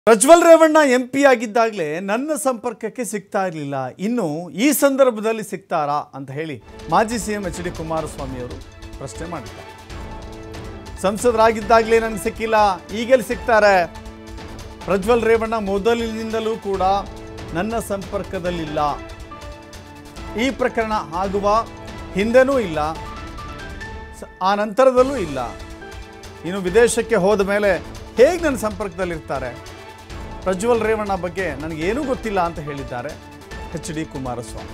Prajwal Revanna MP ಆಗಿದ್ದಾಗಲೇ ನನ್ನ ಸಂಪರ್ಕಕ್ಕೆ ಸಿಗ್ತಾ ಇರಲಿಲ್ಲ. ಇನ್ನು ಈ ಸಂದರ್ಭದಲ್ಲಿ ಸಿಗ್ತಾರಾ ಅಂತ ಹೇಳಿ ಮಾಜಿ ಸಿಎಂ ಎಚ್ ಡಿ ಕುಮಾರಸ್ವಾಮಿ ಅವರು ಪ್ರಶ್ನೆ ಮಾಡಿದ್ದಾರೆ. ಸಂಸದರಾಗಿದ್ದಾಗಲೇ ನನಗೆ ಸಿಕ್ಕಿಲ್ಲ, ಈಗೆಲ್ಲಿ ಸಿಗ್ತಾರೆ? ಪ್ರಜ್ವಲ್ ರೇವಣ್ಣ ಮೊದಲಿನಿಂದಲೂ ಕೂಡ ನನ್ನ ಸಂಪರ್ಕದಲ್ಲಿಲ್ಲ. ಈ ಪ್ರಕರಣ ಆಗುವ ಹಿಂದೆನೂ ಇಲ್ಲ, ಆ ನಂತರದಲ್ಲೂ ಇಲ್ಲ. ಇನ್ನು ವಿದೇಶಕ್ಕೆ ಹೋದ ಮೇಲೆ ಹೇಗೆ ನನ್ನ ಸಂಪರ್ಕದಲ್ಲಿರ್ತಾರೆ? ಪ್ರಜ್ವಲ್ ರೇವಣ್ಣ ಬಗ್ಗೆ ನನಗೇನೂ ಗೊತ್ತಿಲ್ಲ ಅಂತ ಹೇಳಿದ್ದಾರೆ ಎಚ್ ಡಿ ಕುಮಾರಸ್ವಾಮಿ.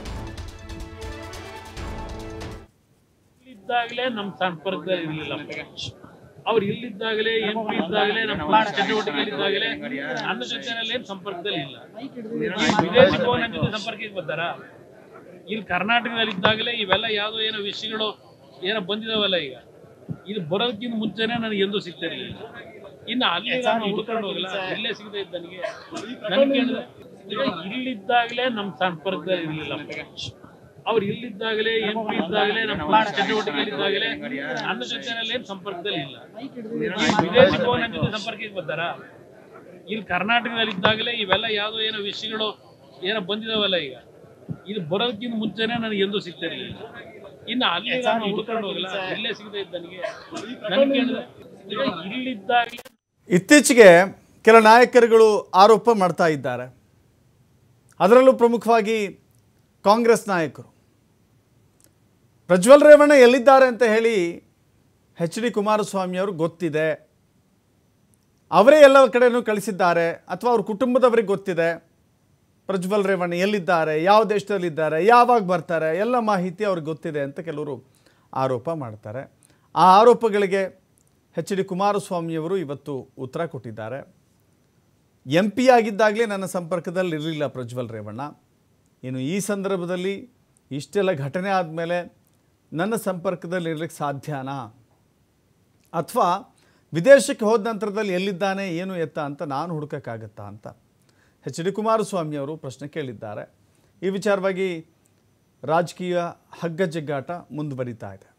ಇದ್ದಾಗಲೇ ನಮ್ಮ ಸಂಪರ್ಕದಲ್ಲಿ ಇರಲಿಲ್ಲ. ಅವ್ರು ಇಲ್ಲಿದ್ದಾಗಲೇ ಎಂಪಿ ಇದ್ದಾಗಲೇ ನಮ್ಮ ಚಟುವಟಿಕೆಗಳಿದ್ದಾಗಲೇ ನನ್ನ ಜೊತೆನಲ್ಲಿ ಸಂಪರ್ಕದಲ್ಲಿ ಇಲ್ಲ. ವಿದೇಶಿ ನನ್ನ ಜೊತೆ ಸಂಪರ್ಕಕ್ಕೆ ಬರ್ತಾರ? ಇಲ್ಲಿ ಕರ್ನಾಟಕದಲ್ಲಿ ಇದ್ದಾಗಲೇ ಇವೆಲ್ಲ ಯಾವುದೋ ಏನೋ ವಿಷಯಗಳು ಏನೋ ಬಂದಿದಾವಲ್ಲ, ಈಗ ಇದು ಬರೋದಕ್ಕಿಂತ ಮುಂಚೆನೆ ನನಗೆ ಎಂದೂ ಸಿಗ್ತಿರಲಿಲ್ಲ. ಇನ್ನು ಅಲ್ಲಿ ನಾನು ಹುಡ್ಕೊಂಡು ಹೋಗಲ್ಲ, ಇಲ್ಲೇ ಸಿಗದೆ ಇದ್ದ ನನಗೆ ಇಲ್ಲಿದ್ದಾಗಲೇ ನಮ್ಮ ಸಂಪರ್ಕದಲ್ಲಿ ಇರಲಿಲ್ಲ. ಅವ್ರು ಇಲ್ಲಿದ್ದಾಗಲೇ ಎಂಪಿ ಇದ್ದಾಗಲೇ ನಮ್ಮ ಚಟುವಟಿಕೆಗಳಿದ್ದಾಗಲೇ ನನ್ನ ಜೊತೆನಲ್ಲಿ ಸಂಪರ್ಕದಲ್ಲಿ ಇಲ್ಲ. ವಿದೇಶಿ ನನ್ನ ಜೊತೆ ಸಂಪರ್ಕಕ್ಕೆ ಬರ್ತಾರ? ಇಲ್ಲಿ ಕರ್ನಾಟಕದಲ್ಲಿ ಇದ್ದಾಗಲೇ ಇವೆಲ್ಲ ಯಾವುದೋ ಏನೋ ವಿಷಯಗಳು ಏನೋ ಬಂದಿದಾವಲ್ಲ, ಈಗ ಇದು ಬರೋದಕ್ಕಿಂತ ಮುಂಚೆನೆ ನನಗೆ ಎಂದೂ ಸಿಗ್ತಿರಲಿಲ್ಲ. ಇನ್ನು ಅಲ್ಲಿ ನಾನು ಹುಡ್ಕೊಂಡು ಹೋಗಲ್ಲ, ಇಲ್ಲೇ ಸಿಗದೆ ಇದ್ದ ನನಗೆ ಇಲ್ಲಿದ್ದಾಗಲೇ. ಇತ್ತೀಚೆಗೆ ಕೆಲ ನಾಯಕರುಗಳು ಆರೋಪ ಮಾಡ್ತಾ ಇದ್ದಾರೆ. ಅದರಲ್ಲೂ ಪ್ರಮುಖವಾಗಿ ಕಾಂಗ್ರೆಸ್ ನಾಯಕರು ಪ್ರಜ್ವಲ್ ರೇವಣ್ಣ ಎಲ್ಲಿದ್ದಾರೆ ಅಂತ ಹೇಳಿ ಎಚ್ ಡಿ ಕುಮಾರಸ್ವಾಮಿ ಅವರು ಗೊತ್ತಿದೆ, ಅವರೇ ಎಲ್ಲ ಕಡೆನೂ ಕಳಿಸಿದ್ದಾರೆ, ಅಥವಾ ಅವ್ರ ಕುಟುಂಬದವರಿಗೆ ಗೊತ್ತಿದೆ ಪ್ರಜ್ವಲ್ ರೇವಣ್ಣ ಎಲ್ಲಿದ್ದಾರೆ, ಯಾವ ದೇಶದಲ್ಲಿದ್ದಾರೆ, ಯಾವಾಗ ಬರ್ತಾರೆ, ಎಲ್ಲ ಮಾಹಿತಿ ಅವ್ರಿಗೆ ಗೊತ್ತಿದೆ ಅಂತ ಕೆಲವರು ಆರೋಪ ಮಾಡ್ತಾರೆ. ಆ ಆರೋಪಗಳಿಗೆ ಎಚ್ ಡಿ ಕುಮಾರಸ್ವಾಮಿಯವರು ಇವತ್ತು ಉತ್ತರ ಕೊಟ್ಟಿದ್ದಾರೆ. ಎಂ ಪಿ ಆಗಿದ್ದಾಗಲೇ ನನ್ನ ಸಂಪರ್ಕದಲ್ಲಿ ಇರಲಿಲ್ಲ ಪ್ರಜ್ವಲ್ ರೇವಣ್ಣ. ಇನ್ನು ಈ ಸಂದರ್ಭದಲ್ಲಿ ಇಷ್ಟೆಲ್ಲ ಘಟನೆ ಆದಮೇಲೆ ನನ್ನ ಸಂಪರ್ಕದಲ್ಲಿ ಇರಲಿಕ್ಕೆ ಸಾಧ್ಯನಾ? ಅಥವಾ ವಿದೇಶಕ್ಕೆ ಹೋದ ನಂತರದಲ್ಲಿ ಎಲ್ಲಿದ್ದಾನೆ ಏನು ಎತ್ತ ಅಂತ ನಾನು ಹುಡುಕೋಕ್ಕಾಗತ್ತಾ ಅಂತ ಎಚ್ ಡಿ ಕುಮಾರಸ್ವಾಮಿಯವರು ಪ್ರಶ್ನೆ ಕೇಳಿದ್ದಾರೆ. ಈ ವಿಚಾರವಾಗಿ ರಾಜಕೀಯ ಹಗ್ಗಜಗ್ಗಾಟ ಮುಂದುವರಿತಾ ಇದೆ.